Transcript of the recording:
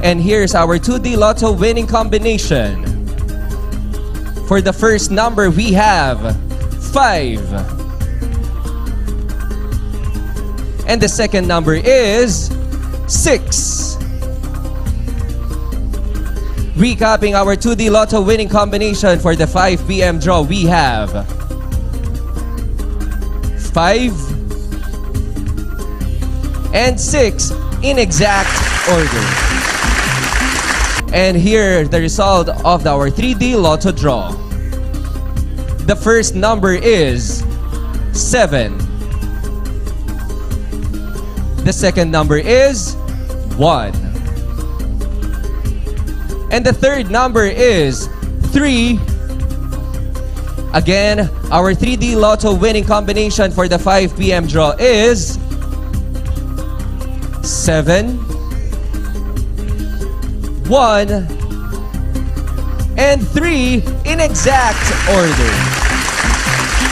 And here's our 2D Lotto winning combination. For the first number, we have 5. And the second number is 6. Recapping our 2D Lotto winning combination for the 5 PM draw, we have 5 and 6 in exact order. And here the result of our 3D Lotto draw. The first number is 7. The second number is 1. And the third number is 3. Again, our 3D Lotto winning combination for the 5 PM draw is 7, 1, and 3 in exact order.